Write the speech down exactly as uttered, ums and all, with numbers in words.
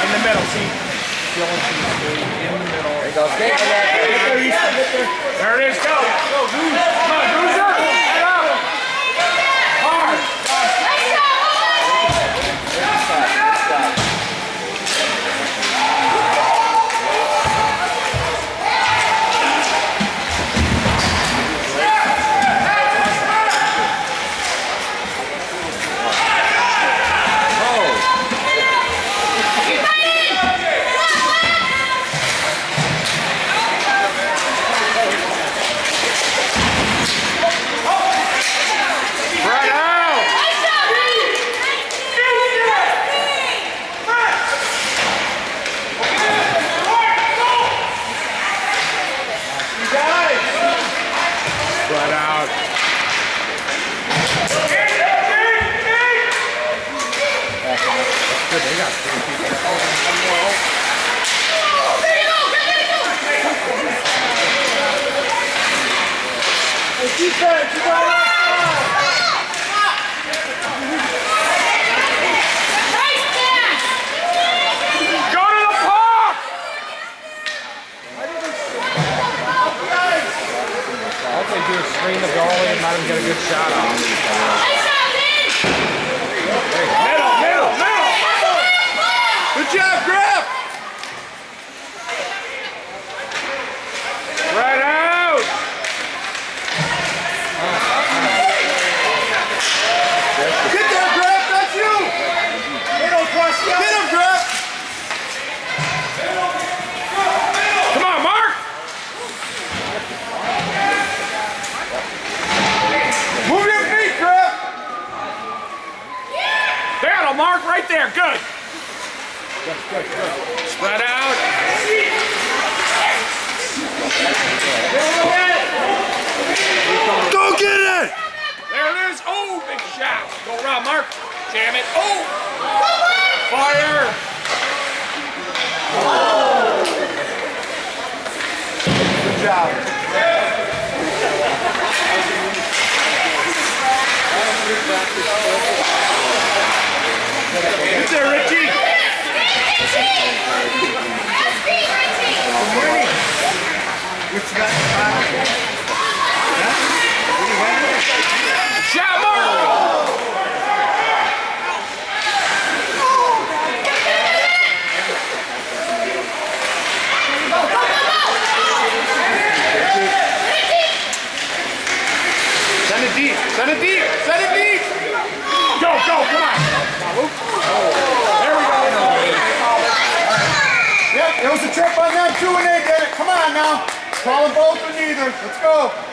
In the middle, see? Dylan should stay in the middle. There you go. Stay for that. Get there, Easton. Get there. There it is. Go. Go, Goose. Come on, Gooser. Head up. Hard. Screen the goalie and let him get a good shot off. Middle, middle, middle! Good job, Griff! Right out! Get there, Griff! That's you! Middle, plus, get him, Griff! Come on, Mark! Move your feet, Griff! There, Mark, right there. Good. Good, good, good. Spread out. Go get it! There it is. Oh, big shot. Go around, Mark. Jam it. Oh! Fire! Good job. Get there, Richie! Good morning! What you got? Yeah? Shot, Mark! Send it deep! Send it deep! Send it deep! Go, go, come on! There we go! Yep, there was a trip on them too and they did it. Come on now! Call them both or neither. Let's go!